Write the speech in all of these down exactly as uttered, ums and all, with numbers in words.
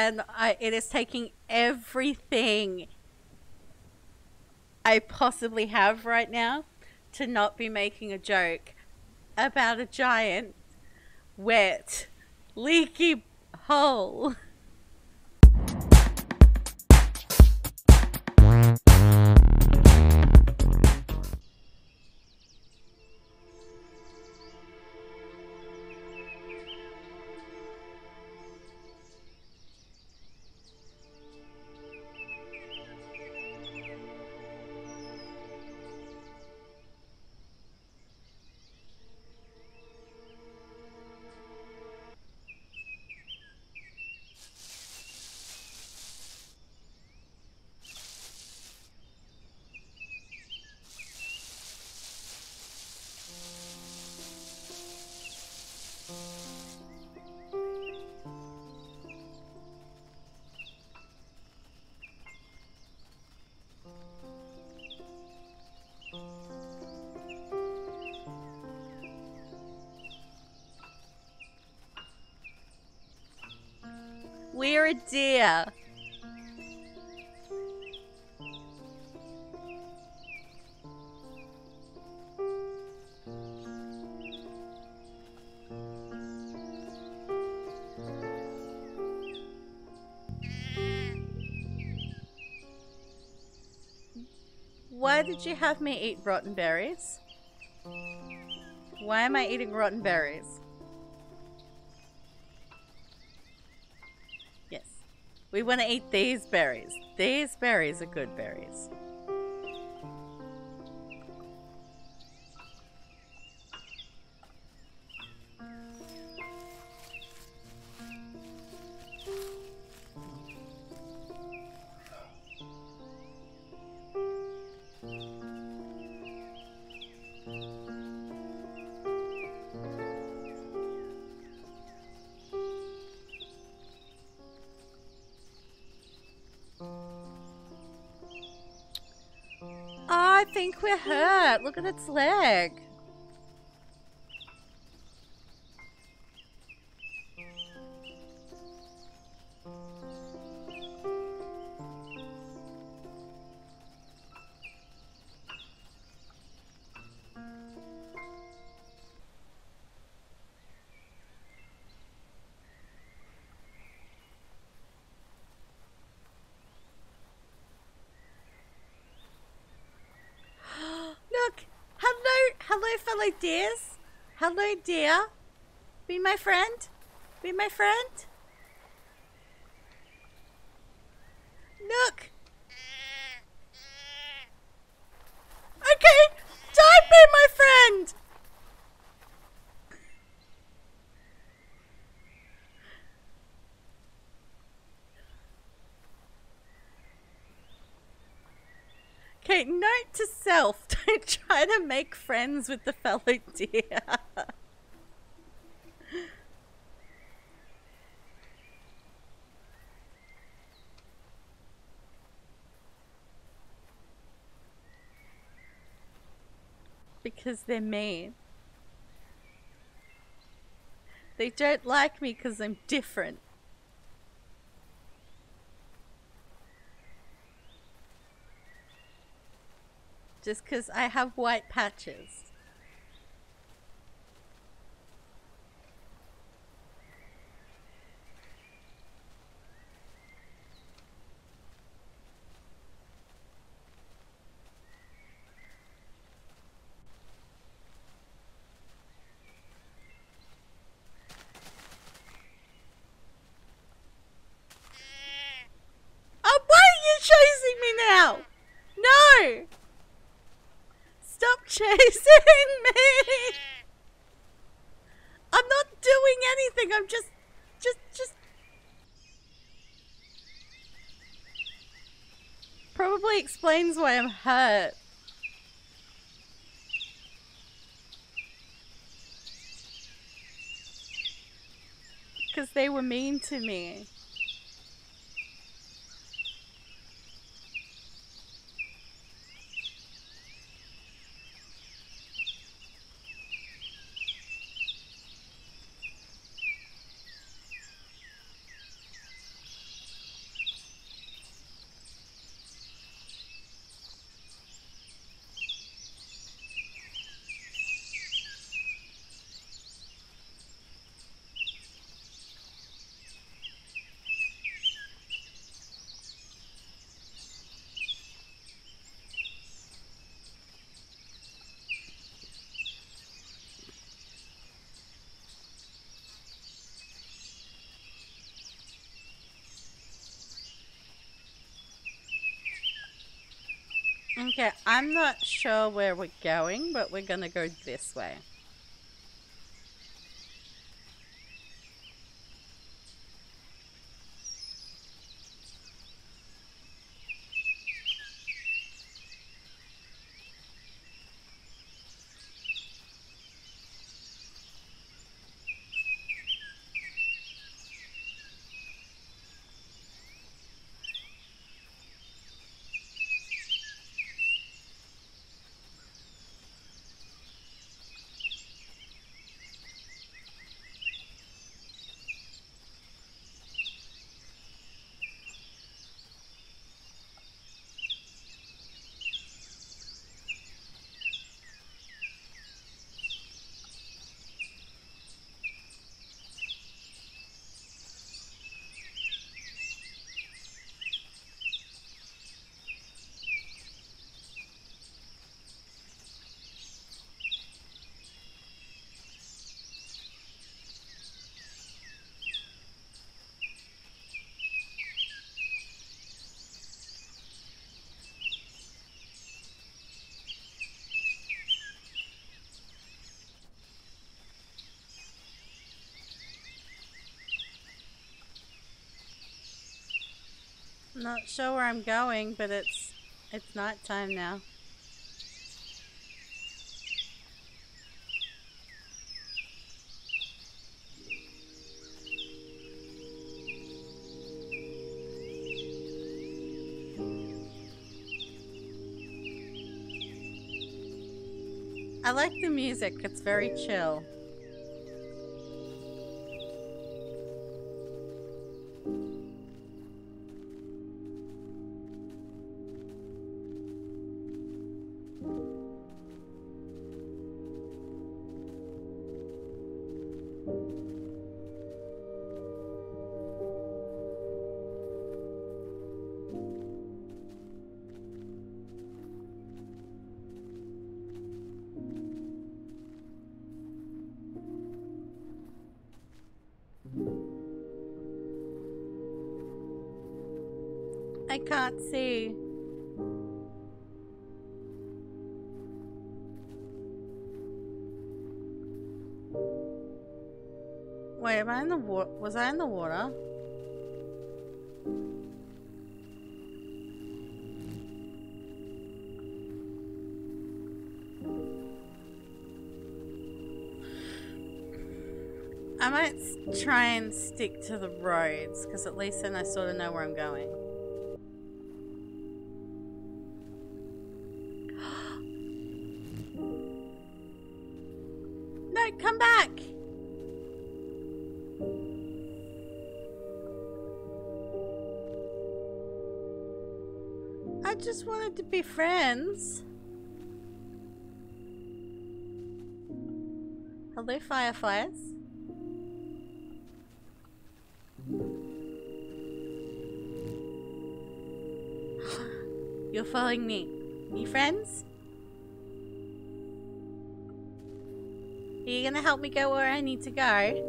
and I, it is taking everything I possibly have right now to not be making a joke about a giant, wet, leaky hole. We're a deer. Why did you have me eat rotten berries? Why am I eating rotten berries? Yes. We want to eat these berries. These berries are good berries. I think we're hurt. Look at its leg. Look! Hello, hello fellow deers. Hello deer. Be my friend. Be my friend. Look. Okay, don't be my friend. Okay, note to self, don't try to make friends with the fellow deer. Because they're mean. They don't like me because I'm different. Just because I have white patches. Oh, why are you chasing me now? No! Stop chasing me! I'm not doing anything, I'm just, just, just... Probably explains why I'm hurt. Because they were mean to me. Okay, I'm not sure where we're going, but we're gonna go this way. Not sure where I'm going, but it's it's nighttime now. I like the music, it's very chill. I can't see. Wait, am I in the water? Was I in the water? I might s- try and stick to the roads, because at least then I sort of know where I'm going. No, come back! I just wanted to be friends. Hello, fireflies. You're following me. You friends? Are you gonna help me go where I need to go?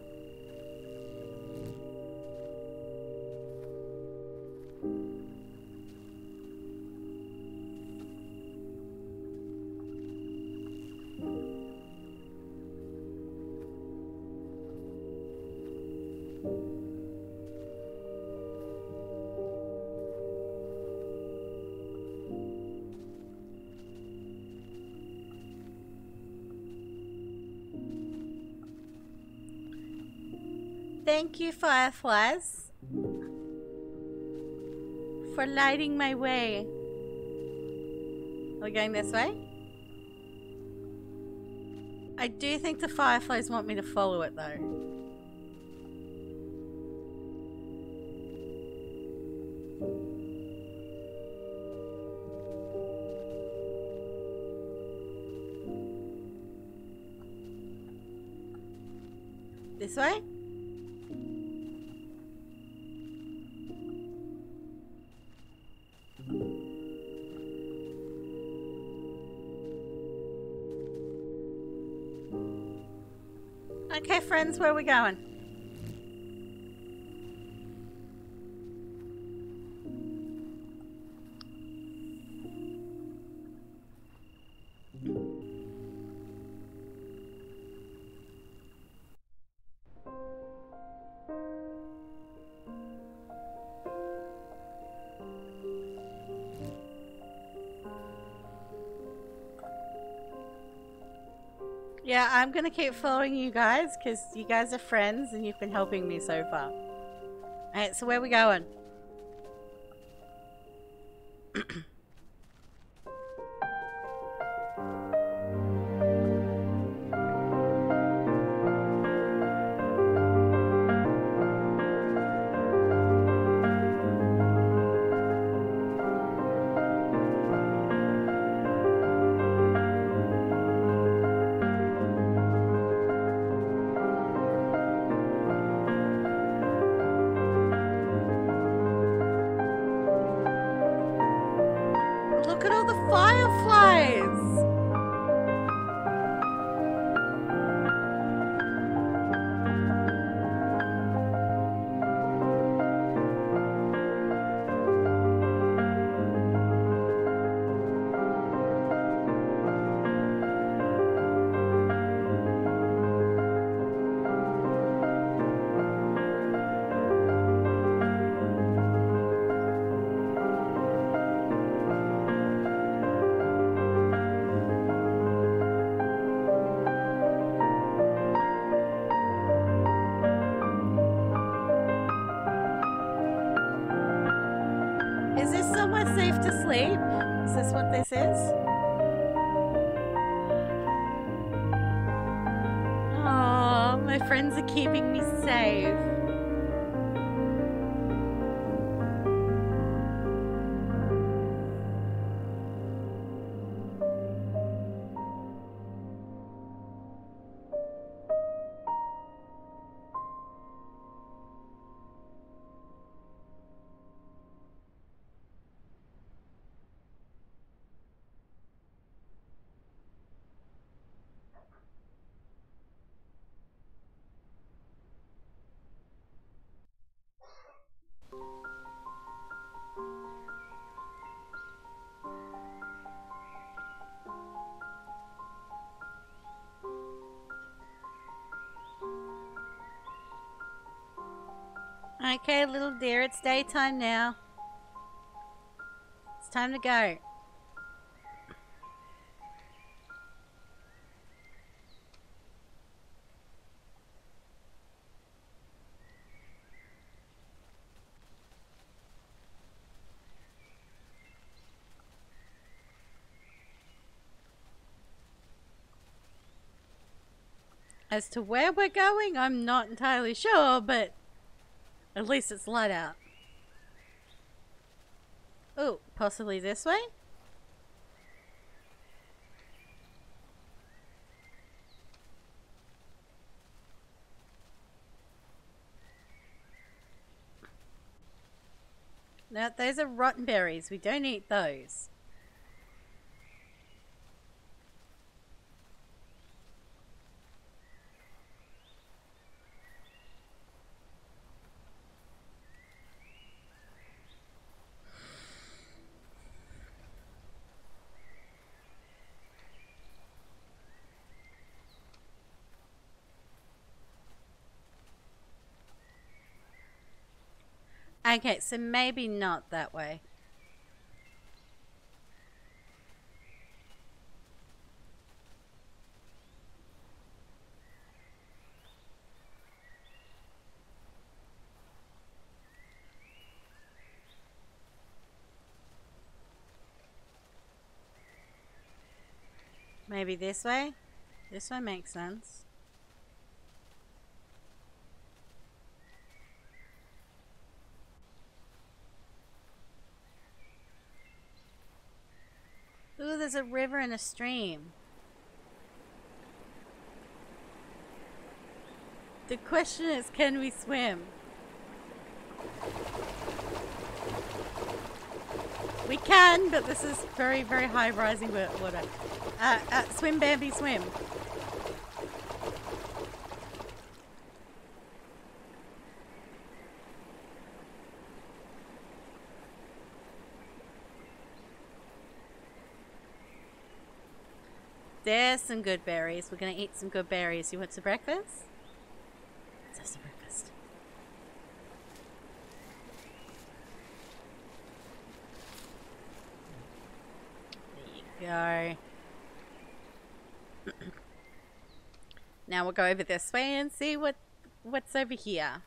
Thank you, fireflies, for lighting my way. Are we going this way? I do think the fireflies want me to follow it, though. This way? Okay, friends, where are we going? Yeah, I'm gonna keep following you guys because you guys are friends and you've been helping me so far. Alright, so where are we going? Look at all the fireflies! Is this somewhere safe to sleep? Is this what this is? Oh, my friends are keeping me safe. Okay, little dear, it's daytime now. It's time to go. As to where we're going, I'm not entirely sure, but at least it's light out. Oh, possibly this way? No, those are rotten berries. We don't eat those. Okay, so maybe not that way. Maybe this way? This one makes sense. Ooh, there's a river and a stream. The question is, can we swim? We can, but this is very, very high rising water. Uh, uh, swim, Bambi, swim. There's some good berries. We're gonna eat some good berries. You want some breakfast? Let's have some breakfast. There you go. Now we'll go over this way and see what what's over here.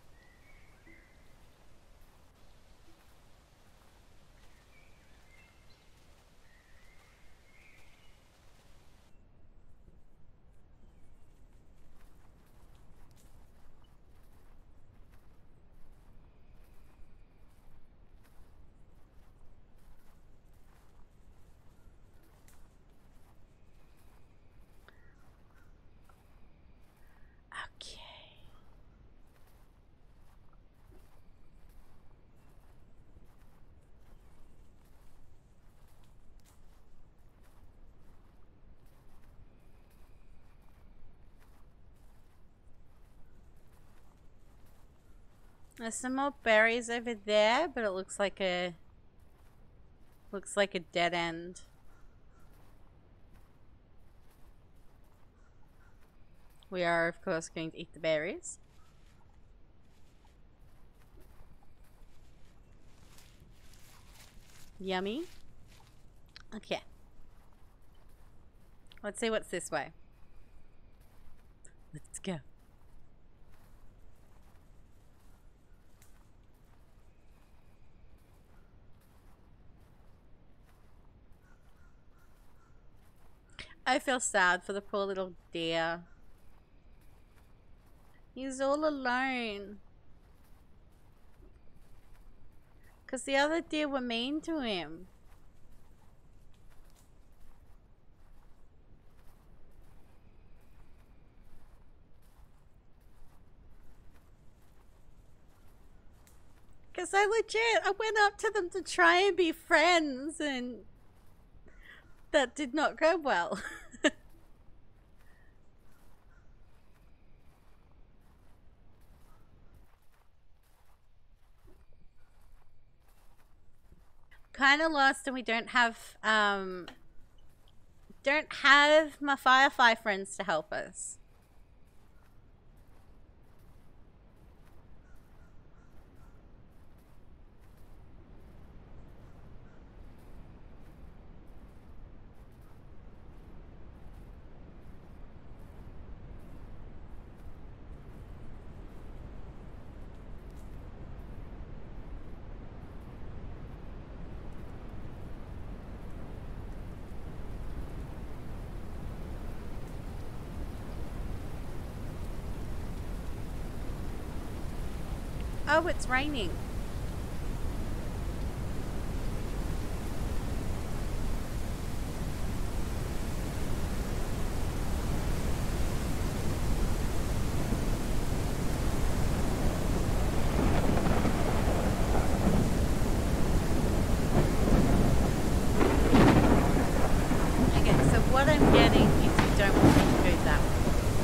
Okay. There's some more berries over there, but it looks like a looks like a dead end. We are, of course, going to eat the berries. Yummy. Okay. Let's see what's this way. Let's go. I feel sad for the poor little deer. He's all alone. Because the other deer were mean to him. Because I legit, I went up to them to try and be friends, and that did not go well. Kind of lost, and we don't have um don't have my firefly friends to help us. Oh, it's raining. Okay, so what I'm getting is you don't want me to go that way.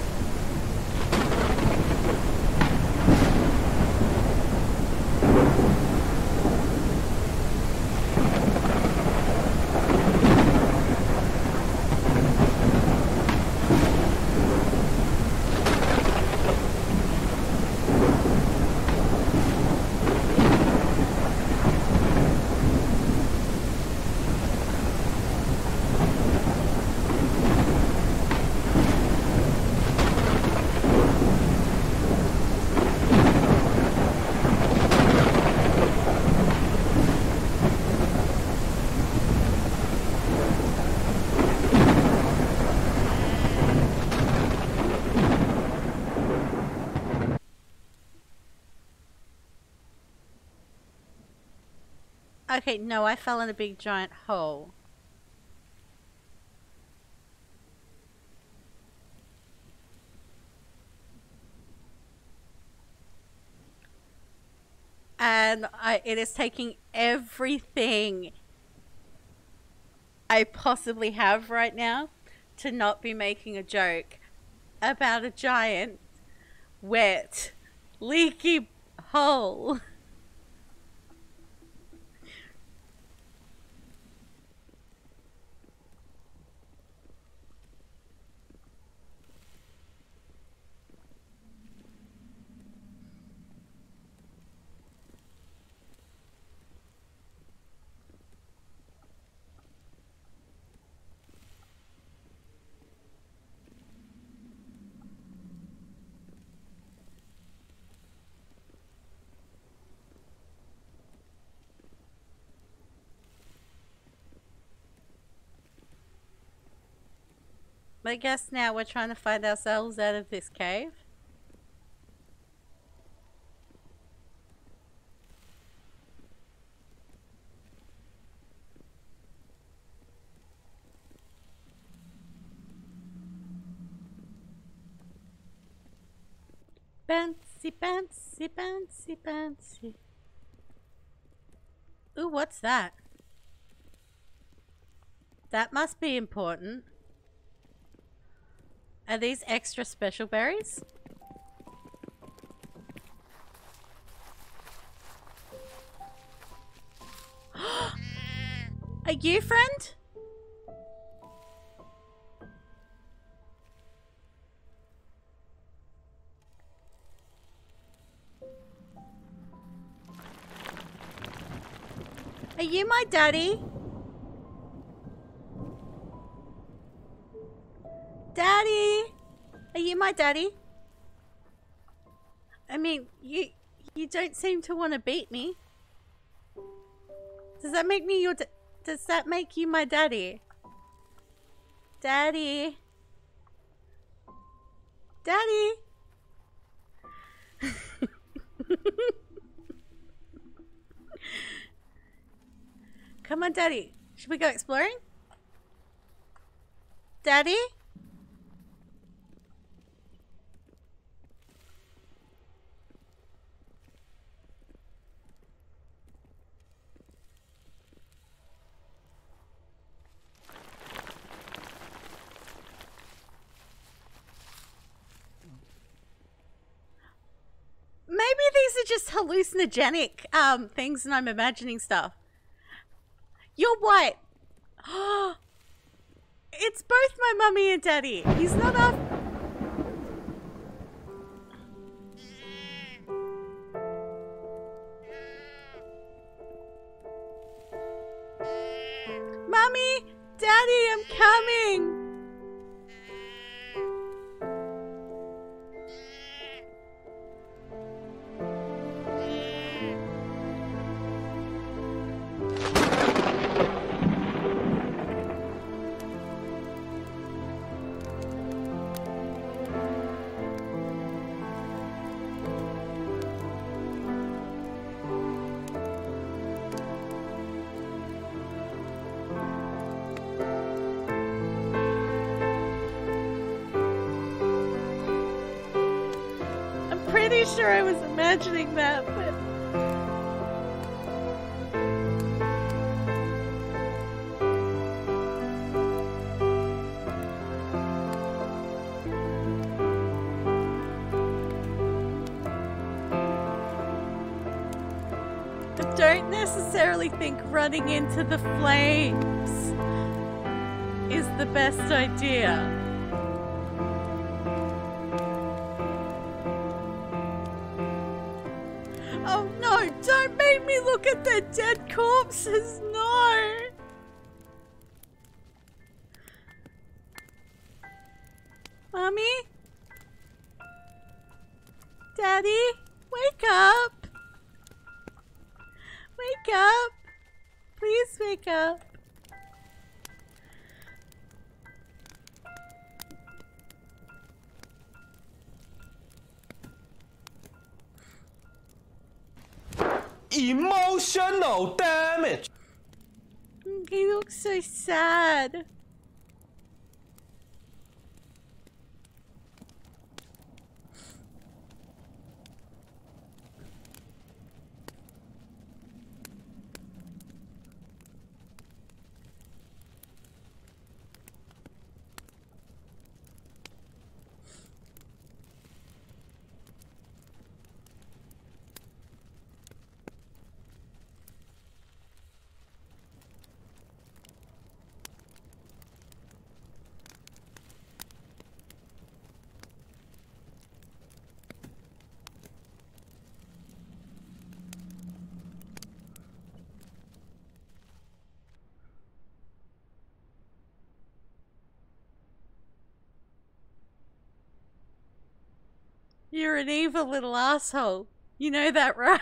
Okay, no, I fell in a big giant hole. And I, it is taking everything I possibly have right now to not be making a joke about a giant, wet, leaky hole. I guess now we're trying to find ourselves out of this cave. Bouncy, bouncy, bouncy, bouncy. Ooh, what's that? That must be important. Are these extra special berries? Are you, friend? Are you my daddy? Daddy! Are you my daddy? I mean, you you don't seem to want to beat me. Does that make me your da- Does that make you my daddy? Daddy? Daddy? Come on, Daddy. Should we go exploring? Daddy? Maybe these are just hallucinogenic um, things and I'm imagining stuff. You're white. It's both my mummy and daddy. He's not up. Mummy, Daddy, I'm coming. Pretty sure I was imagining that, but I don't necessarily think running into the flames is the best idea. Oh no, don't make me look at their dead corpses, no! Mommy? Daddy? Wake up! Wake up! Please wake up. Emotional damage. He looks so sad. You're an evil little asshole. You know that, right?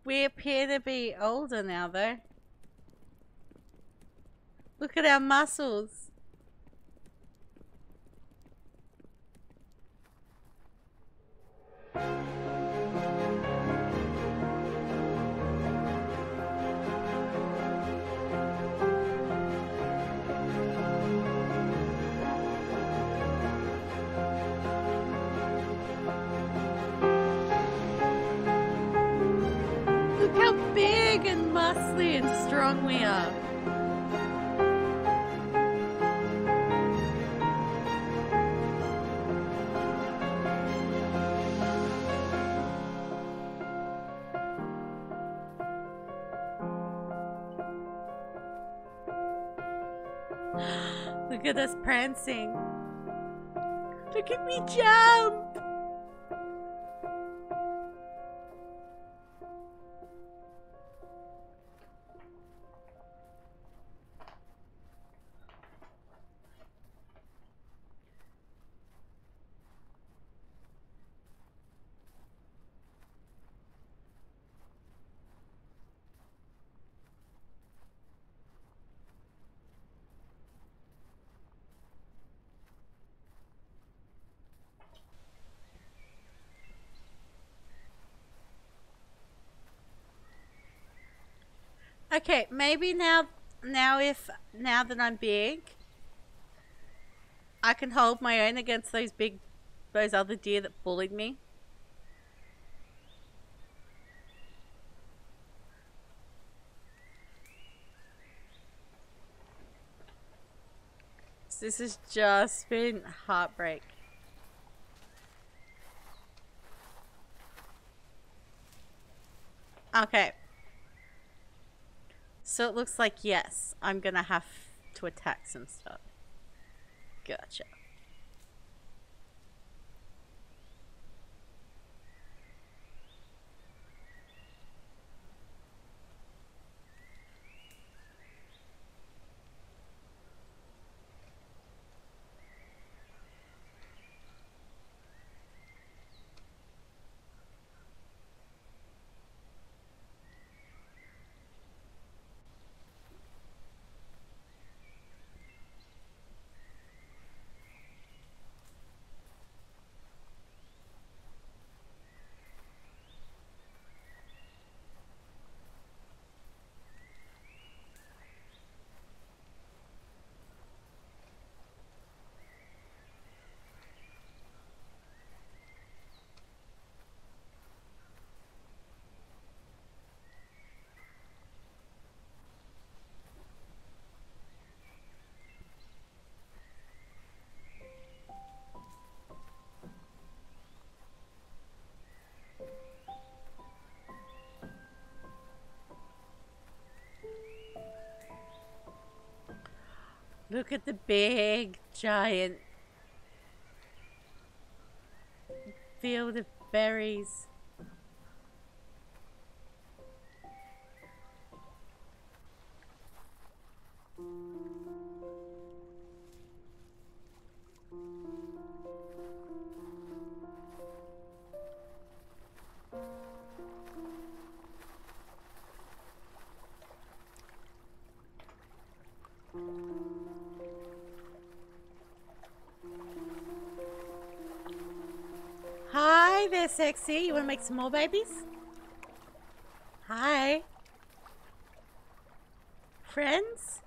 We appear to be older now, though. Look at our muscles. Look how big and muscly and strong we are. Look at us prancing. Look at me jump! Okay, maybe now, now if, now that I'm big, I can hold my own against those big, those other deer that bullied me. This has just been heartbreak. Okay. So it looks like, yes, I'm gonna have to attack some stuff. Gotcha. Look at the big, giant field of berries. Hi there, sexy. You want to make some more babies? Hi. Friends?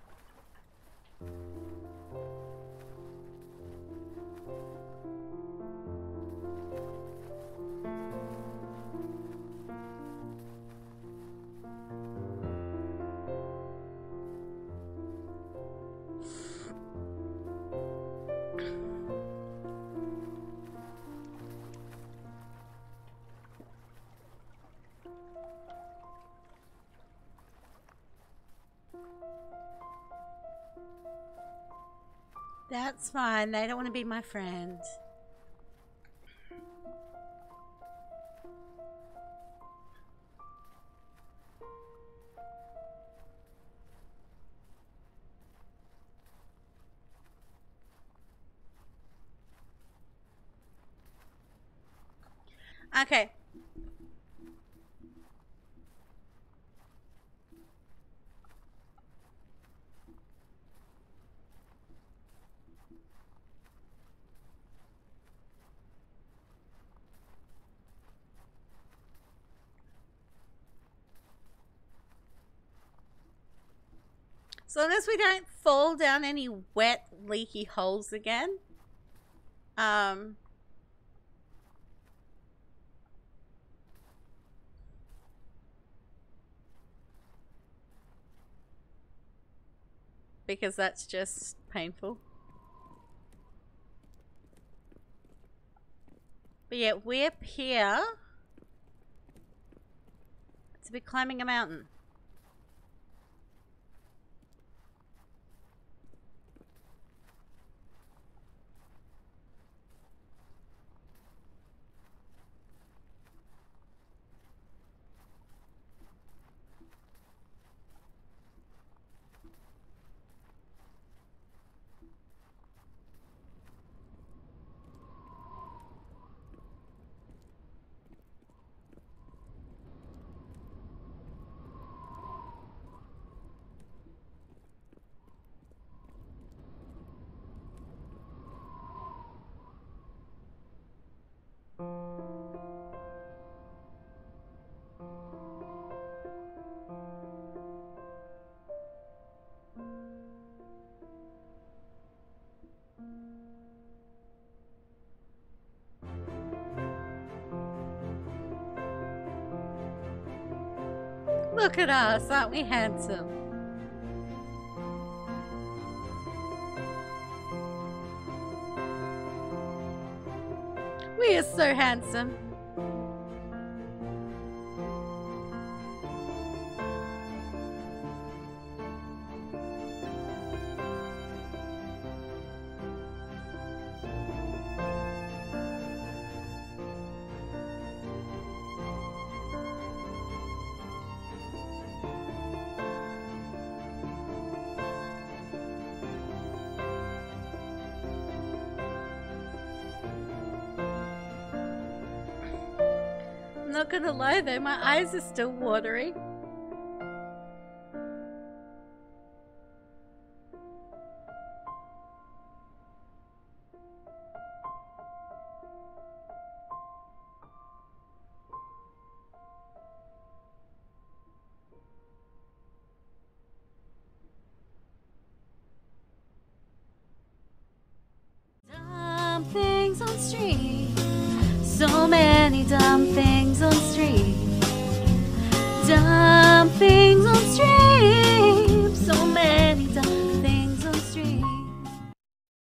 That's fine. They don't want to be my friend. Okay. As long as we don't fall down any wet, leaky holes again. Um... Because that's just painful. But yeah, we're up here. It's a bit climbing a mountain. Look at us, aren't we handsome? We are so handsome. I'm not gonna lie though, my eyes are still watering. Dumb things on street. So many dumb things on street. Dumb